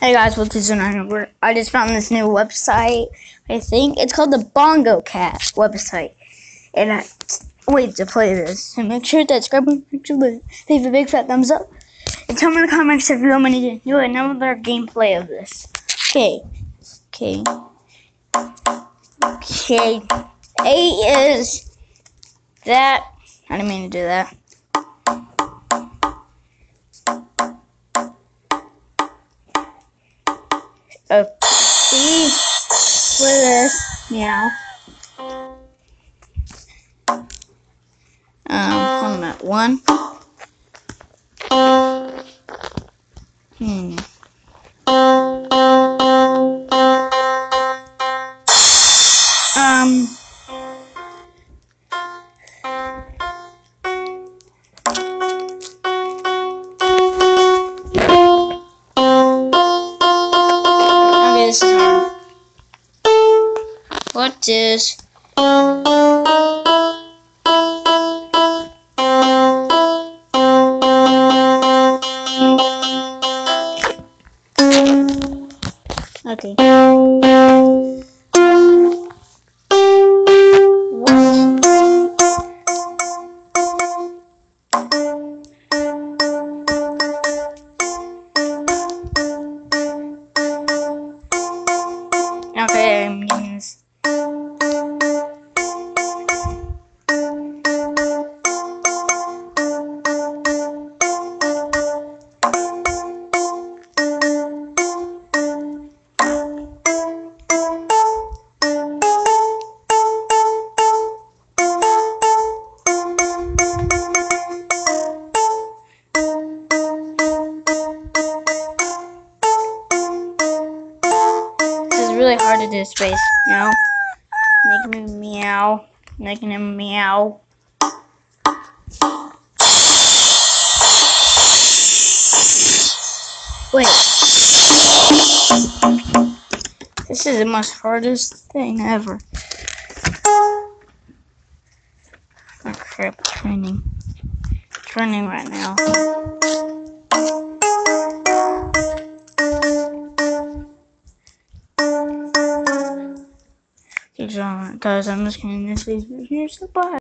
Hey guys, Wiltv09. I just found this new website. I think it's called the Bongo Cat website. And I wait to play this. So make sure to subscribe and leave a big fat thumbs up. And tell me in the comments if you want me to do another gameplay of this. Okay. A is that. I didn't mean to do that. C for this, meow. I'm at 1. Okay, this is hard. What is okay. Okay, I'm getting this. Really hard to do space, you know? Making him meow. Making him meow. Wait. This is the most hardest thing ever. Oh crap, training. Training right now. Guys, I'm just gonna end this video here, so bye.